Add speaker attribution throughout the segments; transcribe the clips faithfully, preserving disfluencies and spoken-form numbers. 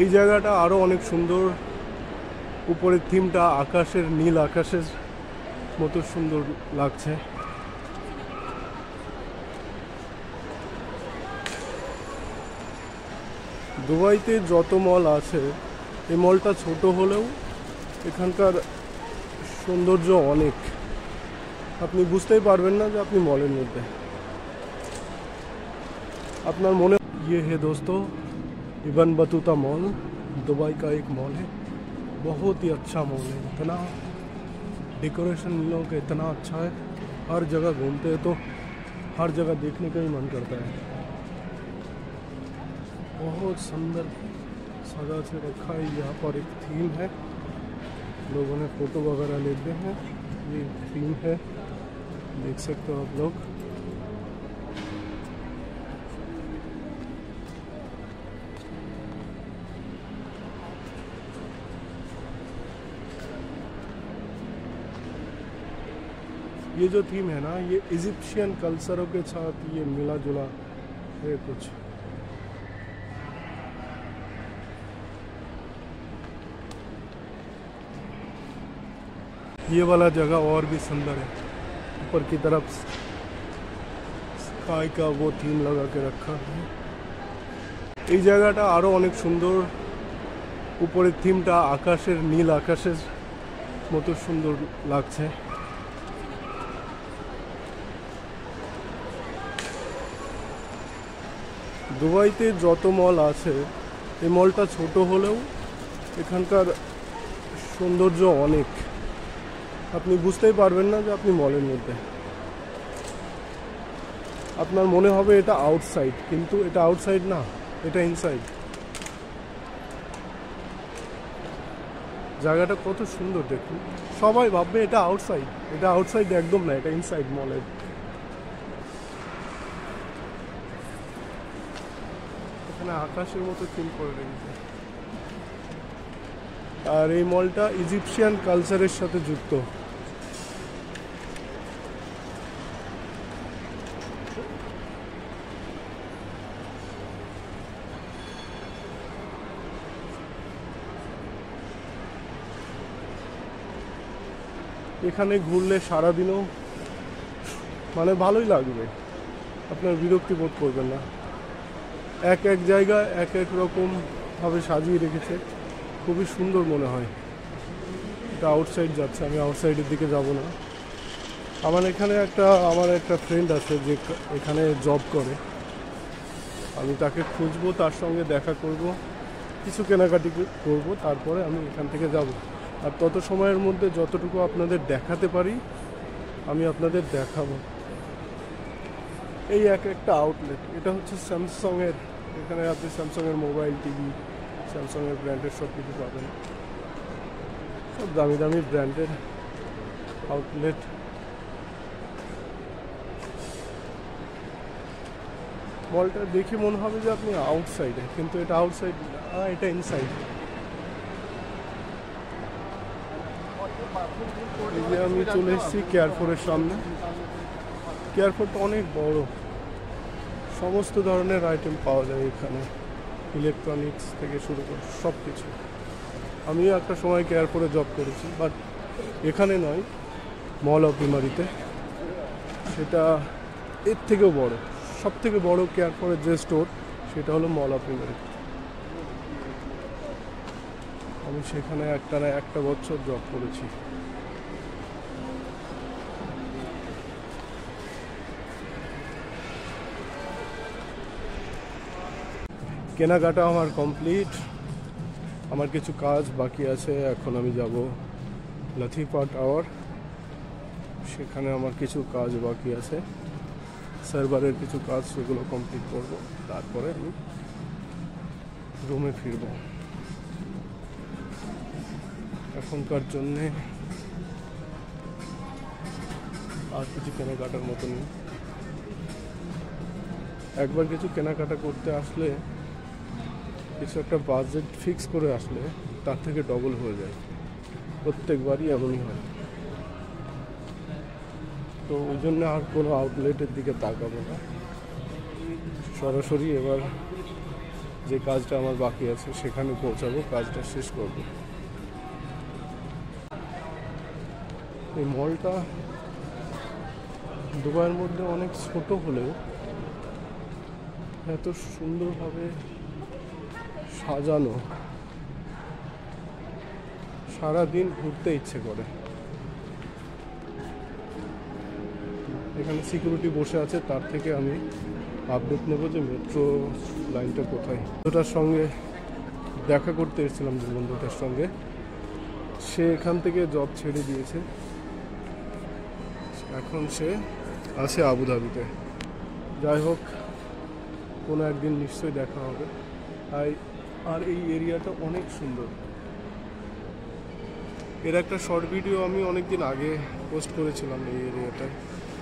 Speaker 1: এই জায়গাটা আরও অনেক সুন্দর। উপরের থিমটা আকাশের নীল আকাশের মতো সুন্দর লাগছে। দুবাইতে যত মল আছে এই মলটা ছোট হলেও এখানকার সৌন্দর্য অনেক। আপনি বুঝতেই পারবেন না যে আপনি মলের মধ্যে। আপনার মনে ये है दोस्तों इबन बतूता मॉल, दुबई का एक मॉल है। बहुत ही अच्छा मॉल है। इतना डेकोरेशन इन लोगों का इतना अच्छा है। हर जगह घूमते हैं तो हर जगह देखने का ही मन करता है। बहुत सुंदर सजा से रखा है। यहाँ पर एक थीम है, लोगों ने फ़ोटो वगैरह लेते हैं। ये थीम है, देख सकते हो आप लोग। ये जो थीम है ना, ये इजिप्शियन कल्चरों के साथ ये मिला जुला है कुछ। ये वाला जगह और भी सुंदर है। ऊपर की तरफ स्काई का वो थीम लगा के रखा है। এই জায়গাটা আরও অনেক সুন্দর। উপরের থিমটা আকাশের নীল আকাশের মতো সুন্দর লাগছে। দুবাইতে যত মল আছে এই মলটা ছোট হলেও এখানকার সৌন্দর্য অনেক। আপনি বুঝতেই পারবেন না যে আপনি মলের মধ্যে। আপনার মনে হবে এটা আউটসাইড, কিন্তু এটা আউটসাইড না, এটা ইনসাইড। জায়গাটা কত সুন্দর দেখুন। সবাই ভাববে এটা আউটসাইড, এটা আউটসাইড একদম না, এটা ইনসাইড মলের। এখানে আকাশের মতো থিম করে রেখেছে। আর এই মলটা ইজিপশিয়ান কালচারের সাথে যুক্ত। এখানে ঘুরলে সারাদিনও মানে ভালোই লাগবে, আপনার বিরক্তি বোধ করবেন না। এক এক জায়গায় এক এক রকমভাবে সাজিয়ে রেখেছে, খুবই সুন্দর মনে হয়। এটা আউটসাইড যাচ্ছে, আমি আউটসাইডের দিকে যাব না। আমার এখানে একটা আমার একটা ফ্রেন্ড আছে যে এখানে জব করে। আমি তাকে খুঁজবো, তার সঙ্গে দেখা করব, কিছু কেনাকাটি করব, তারপরে আমি এখান থেকে যাব। আর তত সময়ের মধ্যে যতটুকু আপনাদের দেখাতে পারি আমি আপনাদের দেখাবো। এই এক একটা আউটলেট, এটা হচ্ছে স্যামসাংয়ের। এখানে আপনি স্যামসাংয়ের মোবাইল, টিভি, স্যামসাংয়ের ব্র্যান্ডের সব কিছু পাবেন। সব দামি দামি ব্র্যান্ডের আউটলেট। মলটা দেখে মনে হবে যে আপনি আউটসাইডে, কিন্তু এটা আউটসাইড না, এটা ইনসাইড। এই যে আমি চলে এসেছি কেয়ারফোরের সামনে। কেয়ারফোরটা অনেক বড়, সমস্ত ধরনের আইটেম পাওয়া যায় এখানে, ইলেকট্রনিক্স থেকে শুরু করে সব কিছু। আমিও একটা সময় কেয়ারফোরে জব করেছি, বাট এখানে নয়, মল অফ মেমারিতে। সেটা এর থেকেও বড়, সব থেকে বড় কেয়ারফোরের যে স্টোর সেটা হলো মল অফ মেমারি। আমি সেখানে একটা না একটা বছর জব করেছি। কেনাকাটা আমার কমপ্লিট। আমার কিছু কাজ বাকি আছে। এখন আমি যাব লাথিফা টাওয়ার, সেখানে আমার কিছু কাজ বাকি আছে, সার্ভারের কিছু কাজ, সেগুলো কমপ্লিট করব, তারপরে আমি রুমে ফিরব। এখনকার জন্যে আর কিছু কেনাকাটার মতো নেই। একবার কিছু কেনাকাটা করতে আসলে, কিছু একটা বাজেট ফিক্স করে আসলে তার থেকে ডবল হয়ে যায়, প্রত্যেকবারই এমনই হয়। তো ওই জন্য আর কোনো আউটলেটের দিকে তাকাবো না, সরাসরি এবার যে কাজটা আমার বাকি আছে সেখানে পৌঁছাবো, কাজটা শেষ করব। এই মলটা দুবাইয়ের মধ্যে অনেক ছোট হলেও এত সুন্দরভাবে সাজানো, সারাদিন ঘুরতে ইচ্ছে করে। এখানে সিকিউরিটি বসে আছে, তার থেকে আমি আপডেট নেব যে মেট্রো লাইনটা কোথায়। বন্ধুটার সঙ্গে দেখা করতে এসেছিলাম, যে বন্ধুটার সঙ্গে, সে এখান থেকে জব ছেড়ে দিয়েছে, এখন সে আছে আবুধাবিতে। যাই হোক, কোনো একদিন নিশ্চয়ই দেখা হবে। আর আর এই এরিয়াটা অনেক সুন্দর। এর একটা শর্ট ভিডিও আমি অনেক দিন আগে পোস্ট করেছিলাম এই এরিয়াটায়।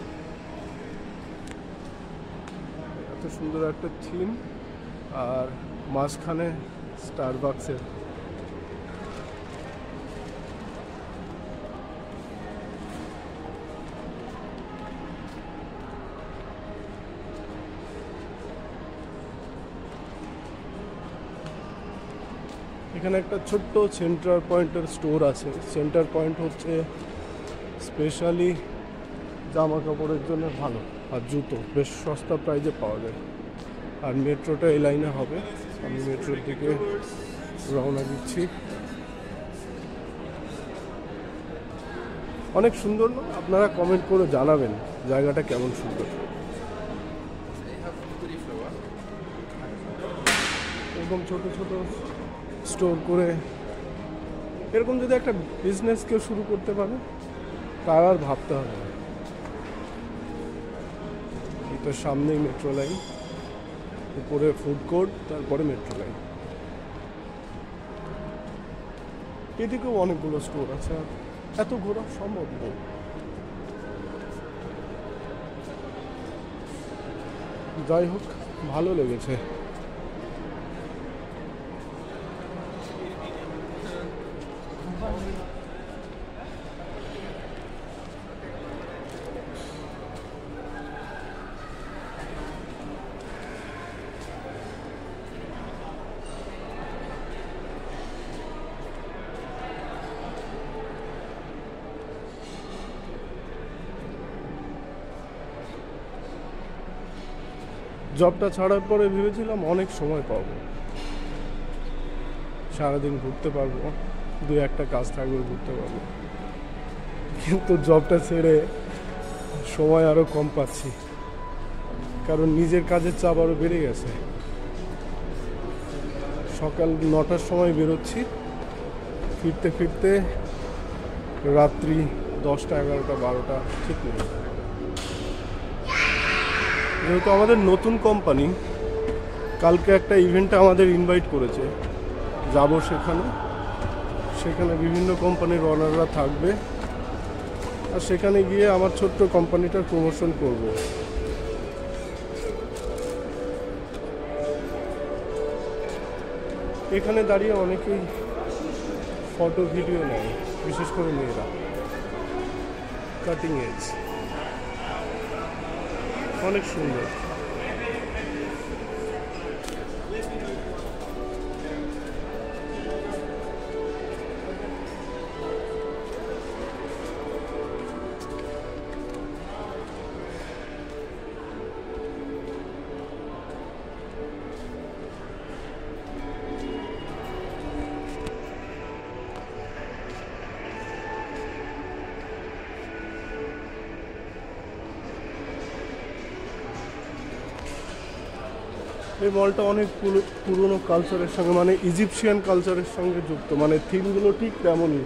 Speaker 1: এত সুন্দর একটা থিম, আর মাঝখানে স্টারবাক্সের। এখানে একটা ছোট্ট সেন্টার পয়েন্টের স্টোর আছে। সেন্টার পয়েন্ট হচ্ছে স্পেশালি জামা কাপড়ের জন্য ভালো, আর জুতো বেশ সস্তা প্রাইজে পাওয়া যায়। আর মেট্রোটা এই লাইনে হবে। আমি মেট্রোর দিকে রওনা দিচ্ছি। অনেক সুন্দর না? আপনারা কমেন্ট করে জানাবেন জায়গাটা কেমন সুন্দর। এরকম ছোট ছোট স্টোর করে এরকম যদি একটা বিজনেস কেউ শুরু করতে পারে, তার আর ভাবতে হবে না। তো সামনেই মেট্রো লাইন, উপরে ফুড কোর্ট, তারপরে মেট্রো লাইন। এদিকেও অনেকগুলো স্টোর আছে, আর এত ঘোরা সম্ভব নেই। যাই হোক, ভালো লেগেছে। জবটা ছাড়ার পরে ভেবেছিলাম অনেক সময় পাবো, সারাদিন ঘুরতে পারবো, দু একটা কাজ থাকবে ঘুরতে পারবো। কিন্তু জবটা ছেড়ে সময় আরও কম পাচ্ছি, কারণ নিজের কাজের চাপ আরও বেড়ে গেছে। সকাল নটার সময় বেরোচ্ছি, ফিরতে ফিরতে রাত্রি দশটা এগারোটা বারোটা ঠিক নেই। যেহেতু আমাদের নতুন কোম্পানি, কালকে একটা ইভেন্টে আমাদের ইনভাইট করেছে, যাব সেখানে। সেখানে বিভিন্ন কোম্পানির ওনাররা থাকবে, আর সেখানে গিয়ে আমার ছোট্ট কোম্পানিটার প্রমোশন করব। এখানে দাঁড়িয়ে অনেকেই ফটো ভিডিও নেয়, বিশেষ করে মেয়েরা। কাটিং এজ, অনেক সুন্দর। এই মলটা অনেক পুরনো কালচারের সঙ্গে, মানে ইজিপশিয়ান কালচারের সঙ্গে যুক্ত, মানে থিমগুলো ঠিক তেমনই।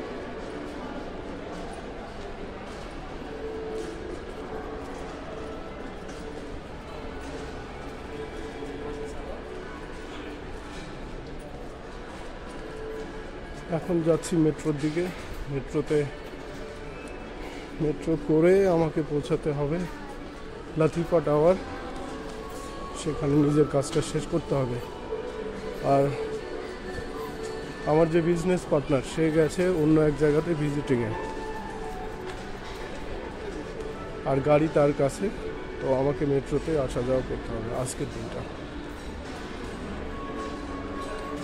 Speaker 1: এখন যাচ্ছি মেট্রোর দিকে। মেট্রোতে মেট্রো করে আমাকে পৌঁছাতে হবে লাতিফা টাওয়ার। সেখানে নিজের কাজটা শেষ করতে হবে। আর আমার যে বিজনেস পার্টনার, সে গেছে অন্য এক জায়গাতে ভিজিটিংয়ে, আর গাড়ি তার কাছে। তো আমাকে মেট্রোতে আসা যাওয়া করতে হবে আজকের দিনটা।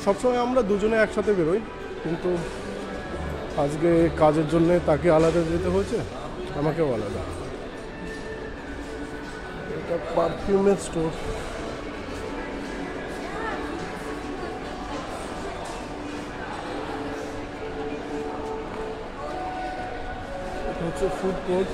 Speaker 1: সবসময় আমরা দুজনে একসাথে বেরোই, কিন্তু আজকে কাজের জন্য তাকে আলাদা যেতে হয়েছে, আমাকেও আলাদা। এটা পারফিউমের স্টোর। এটা হচ্ছে ফুড কোর্ট।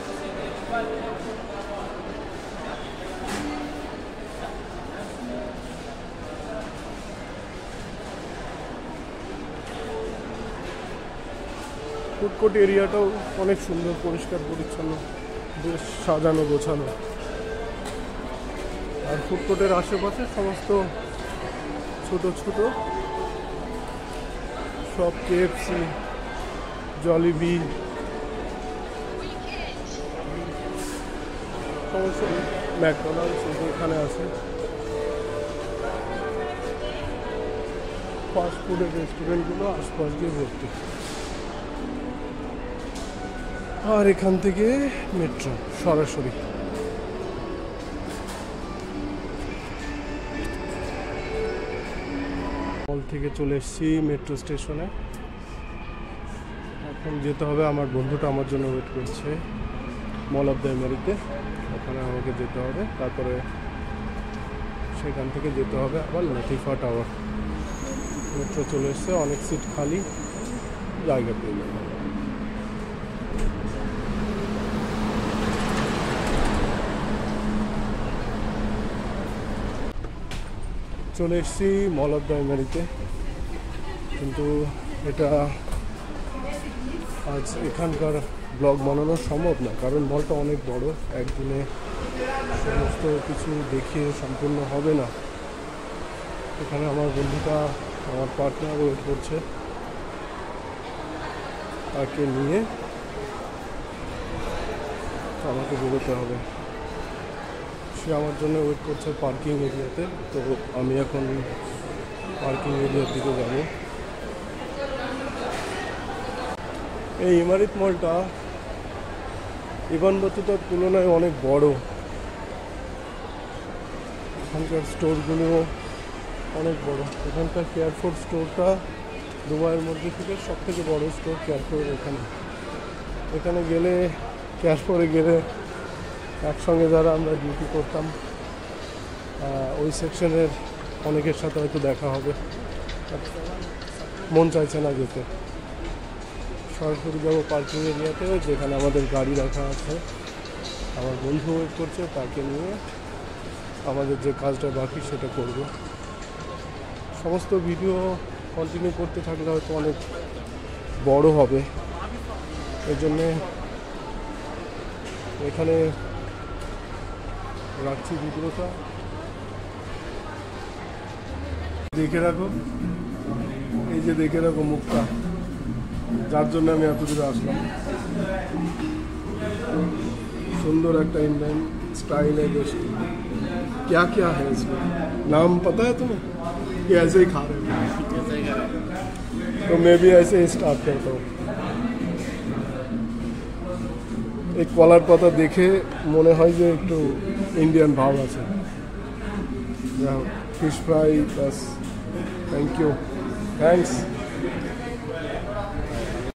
Speaker 1: ফুড কোর্ট এরিয়াটাও অনেক সুন্দর, পরিষ্কার পরিচ্ছন্ন, বেশ সাজানো গোছানো। আর ফুড কোর্টের আশেপাশে সমস্ত ছোট ছোট সব কেএফসি, জলিবি, সমস্ত ম্যাকডোনাল্ডস এখানে আছে। ফাস্ট ফুডের রেস্টুরেন্টগুলো আশপাশ দিয়ে ভর্তি। আর এখান থেকে মেট্রো সরাসরি। মল থেকে চলে এসেছি মেট্রো স্টেশনে। এখন যেতে হবে, আমার বন্ধুটা আমার জন্য ওয়েট করছে মল অফ দ্য আমেরিকা, ওখানে আমাকে যেতে হবে। তারপরে সেখান থেকে যেতে হবে আবার লাতিফা টাওয়ার। মেট্রো চলে এসছে, অনেক সিট খালি, জায়গা পেয়ে যাবে। চলে এসেছি মল অফ দ্য আমেরিকা, কিন্তু এটা আজ এখানকার ব্লগ বানানো সম্ভব না, কারণ মলটা অনেক বড়, একদিনে সমস্ত কিছু দেখিয়ে সম্পূর্ণ হবে না। এখানে আমার বন্ধুটা, আমার পার্টনার ওয়েট করছে, তাকে নিয়ে আমাকে বেরোতে হবে। সে আমার জন্য ওয়েট করছে পার্কিং এরিয়াতে, তো আমি এখন পার্কিং এরিয়ার দিকে যাব। এই ইমারত মলটা ইবান বাতুতার তুলনায় অনেক বড়। এখানকার স্টোরগুলো অনেক বড়। এখানকার কেয়ারফোর স্টোরটা দুবাইয়ের মধ্যে থেকে সব থেকে বড়ো স্টোর কেয়ারফোর। এখানে এখানে গেলে, কেয়ারফোরে গেলে একসঙ্গে যারা আমরা ডিউটি করতাম ওই সেকশনের অনেকের সাথে হয়তো দেখা হবে, মন চাইছে না যেতে। সরাসরি যাবো পার্কিং এরিয়াতে, যেখানে আমাদের গাড়ি রাখা আছে। আমার বন্ধু ওয়েট করছে, তাকে নিয়ে আমাদের যে কাজটা বাকি সেটা করব। সমস্ত ভিডিও কন্টিনিউ করতে থাকলে হয়তো অনেক বড় হবে, এই জন্যে এখানে রাখছি ভিডিওটা। দেখে রাখো, এই যে দেখে রাখো মুখটা, যার জন্য আমি এত দূরে আসলাম। सुंदर एक इंडियन स्टाइल है जो क्या क्या है इसमें नाम पता है तुम्हें कि ऐसे ही खा रहे हो? तो मैं भी ऐसे ही स्टार्ट करता हूँ। एक कलार पाता देखे मने হয় যে একটু ইন্ডিয়ান ভাব আছে। Fish fry plus thank you thanks